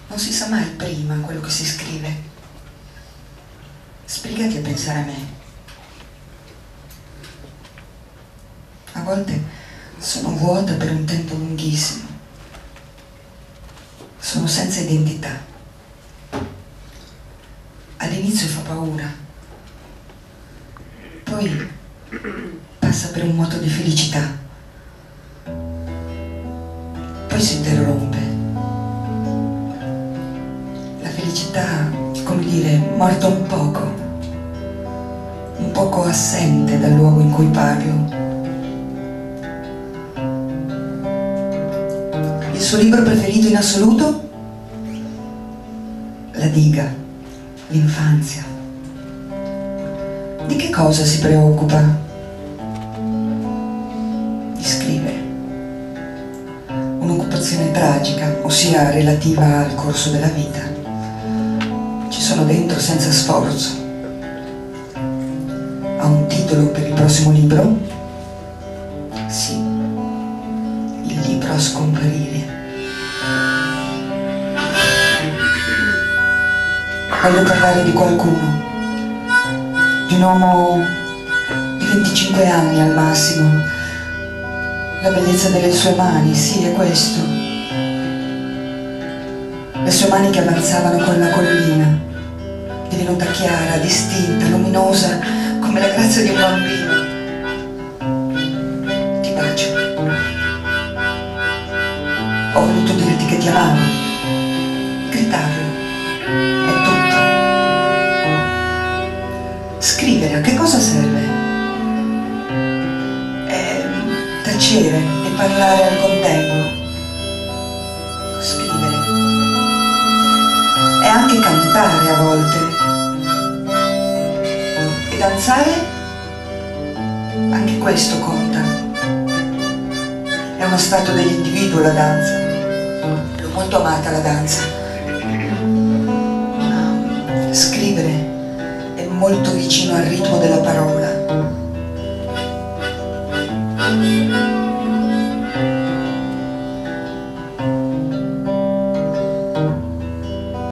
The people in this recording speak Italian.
Non si sa mai prima quello che si scrive. Sbrigati a pensare a me. A volte sono vuota per un tempo lunghissimo. Sono senza identità. All'inizio fa paura. Poi passa per un moto di felicità. Poi si interrompe. La felicità, come dire, morta un poco assente dal luogo in cui parlo. Il suo libro preferito in assoluto? La diga, l'infanzia. Di che cosa si preoccupa? Di scrivere. Un'occupazione tragica, ossia relativa al corso della vita. Ci sono dentro senza sforzo. Ha un titolo per il prossimo libro? Sì, il libro a scomparire. Voglio parlare di qualcuno, di un uomo di 25 anni al massimo. La bellezza delle sue mani, sì, è questo. Le sue mani che avanzavano con la collina, divenuta chiara, distinta, luminosa, come la grazia di un bambino. Ti bacio. Ho voluto dirti che ti amavo. Gridarlo. È tutto. Scrivere, a che cosa serve? Tacere e parlare al contempo. Scrivere. E anche cantare a volte. E danzare? Anche questo conta. È uno stato dell'individuo la danza. L'ho molto amata la danza. Ma scrivere è molto vicino al ritmo della parola.